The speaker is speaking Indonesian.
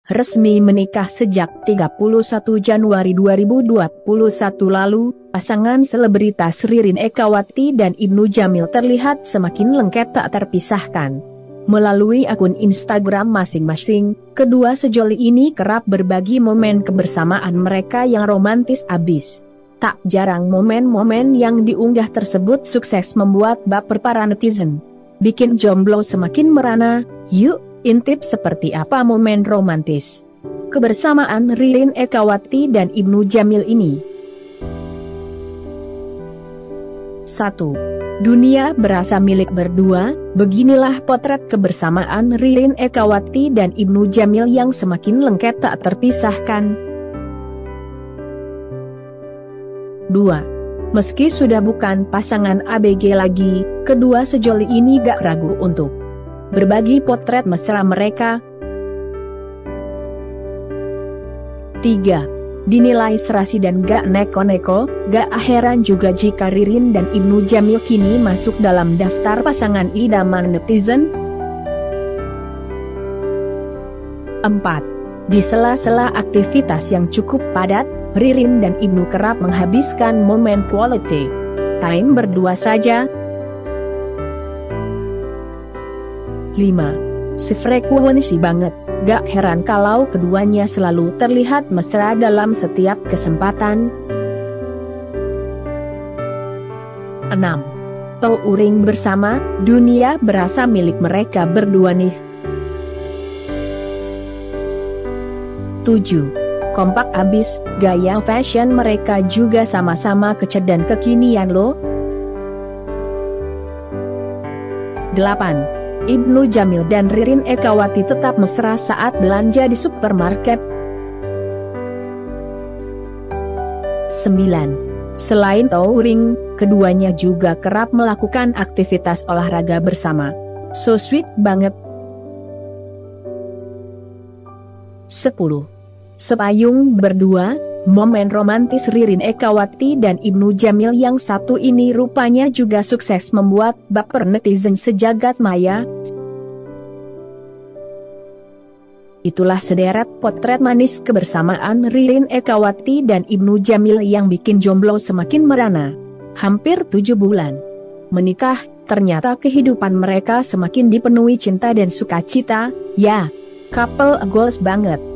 resmi menikah sejak 31 Januari 2021 lalu, pasangan selebritas Ririn Ekawati dan Ibnu Jamil terlihat semakin lengket tak terpisahkan. Melalui akun Instagram masing-masing, kedua sejoli ini kerap berbagi momen kebersamaan mereka yang romantis abis. Tak jarang momen-momen yang diunggah tersebut sukses membuat baper para netizen. Bikin jomblo semakin merana, yuk intip seperti apa momen romantis kebersamaan Ririn Ekawati dan Ibnu Jamil ini. 1. Dunia berasa milik berdua. Beginilah potret kebersamaan Ririn Ekawati dan Ibnu Jamil yang semakin lengket tak terpisahkan. 2. Meski sudah bukan pasangan ABG lagi, kedua sejoli ini gak ragu untuk berbagi potret mesra mereka. 3. Dinilai serasi dan gak neko-neko, gak heran juga jika Ririn dan Ibnu Jamil kini masuk dalam daftar pasangan idaman netizen. 4. Di sela-sela aktivitas yang cukup padat, Ririn dan Ibnu kerap menghabiskan momen quality time berdua saja. 5. Sefrekuensi banget, gak heran kalau keduanya selalu terlihat mesra dalam setiap kesempatan. 6. Touring bersama, dunia berasa milik mereka berdua nih. 7. Kompak abis, gaya fashion mereka juga sama-sama kece dan kekinian loh. 8. Ibnu Jamil dan Ririn Ekawati tetap mesra saat belanja di supermarket. 9. Selain touring, keduanya juga kerap melakukan aktivitas olahraga bersama. So sweet banget. 10. Sepayung berdua, momen romantis Ririn Ekawati dan Ibnu Jamil yang satu ini rupanya juga sukses membuat baper netizen sejagat maya. Itulah sederet potret manis kebersamaan Ririn Ekawati dan Ibnu Jamil yang bikin jomblo semakin merana. Hampir 7 bulan menikah, ternyata kehidupan mereka semakin dipenuhi cinta dan sukacita. Ya, couple goals banget.